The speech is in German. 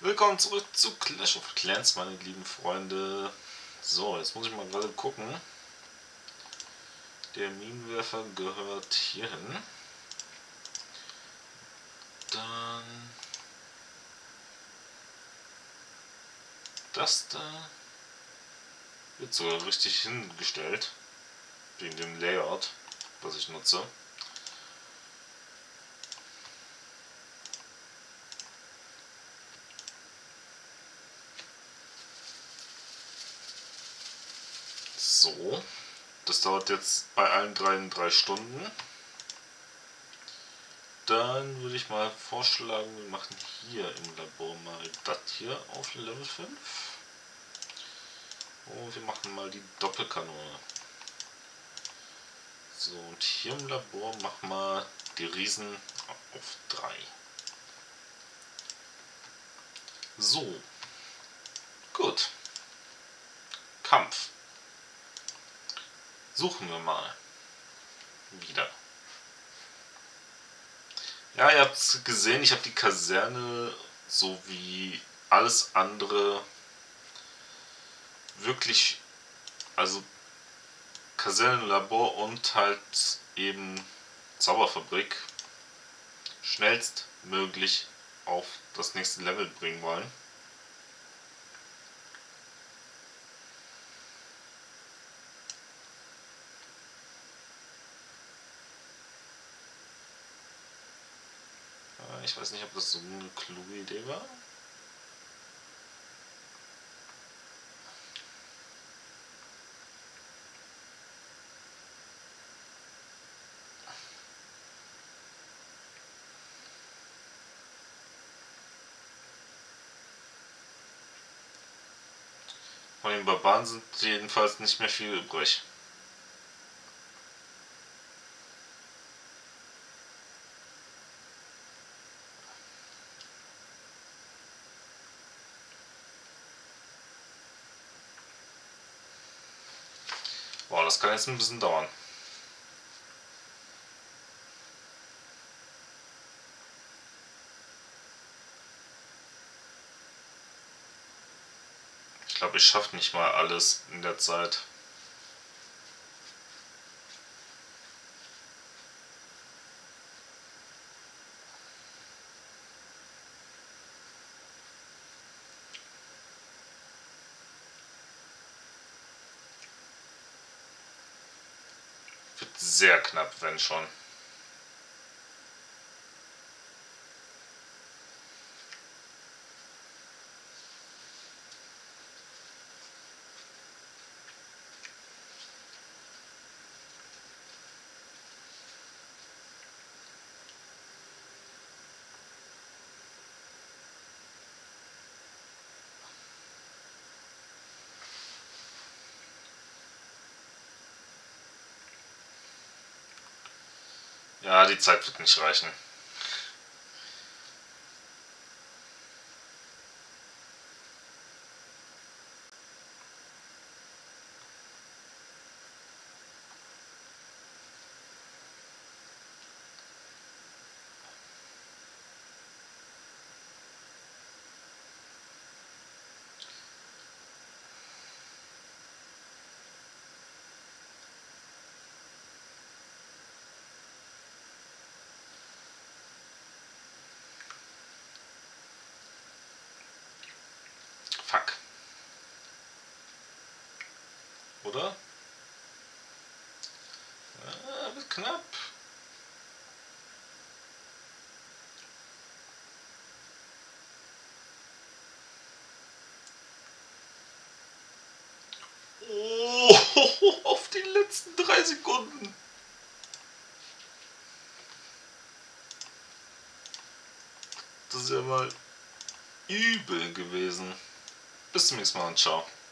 Willkommen zurück zu Clash of Clans, meine lieben Freunde. So, jetzt muss ich mal gerade gucken. Der Minenwerfer gehört hierhin. Dann das da wird sogar richtig hingestellt, wegen dem Layout, was ich nutze. So, das dauert jetzt bei allen 3 Stunden. Dann würde ich mal vorschlagen, wir machen hier im Labor mal das hier auf Level 5. Und wir machen mal die Doppelkanone. So, und hier im Labor machen wir die Riesen auf 3. So, gut. Kampf. Suchen wir mal. Wieder. Ja, ihr habt es gesehen, ich habe die Kaserne sowie alles andere wirklich, also Kaserne, Labor und halt eben Zauberfabrik schnellstmöglich auf das nächste Level bringen wollen. Ich weiß nicht, ob das so eine kluge Idee war. Von den Barbaren sind jedenfalls nicht mehr viel übrig. Boah, das kann jetzt ein bisschen dauern. Ich glaube, ich schaffe nicht mal alles in der Zeit. Wird sehr knapp, wenn schon. Ja, die Zeit wird nicht reichen. Fuck. Oder? Ja, wird knapp. Oh, auf die letzten 3 Sekunden. Das ist ja mal übel gewesen. Bis zum nächsten Mal und ciao.